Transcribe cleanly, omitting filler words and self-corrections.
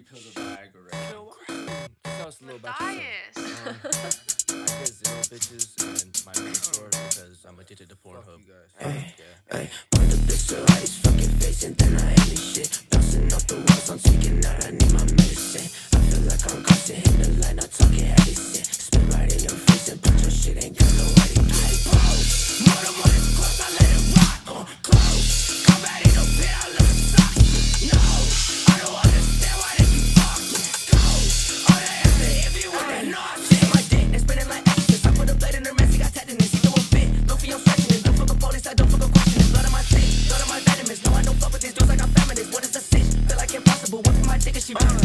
pills of Viagra. You know what? Tell us a little about yourself. Matthias. I get zero bitches and my main store because I'm addicted to Pornhub. You guys. Ay, point the bitch to his fucking face and then I end this shit. Bouncing off the walls, I'm taking out, I need my medicine. I feel like I'm cussing, hit the line, I'm talking heavy shit. Spit right in your face and punch your shit, ain't got no way to get it close. More than one is close, I let it rock, close. Come back in the pit, I let it suck. No, I don't understand why they keep talking. Cold, all that answer if you want to know. Shit, my dick, they spinning like actors. I put a blade in her mess, he got tetanus, he throw a fit. Look for your stretching it, don't fuck a police, I don't fuck a question. Blood on my teeth, blood on my vitamins. No, I don't fuck with these dudes like I'm feminist. What is the sitch? Feel like impossible, what for my dick is she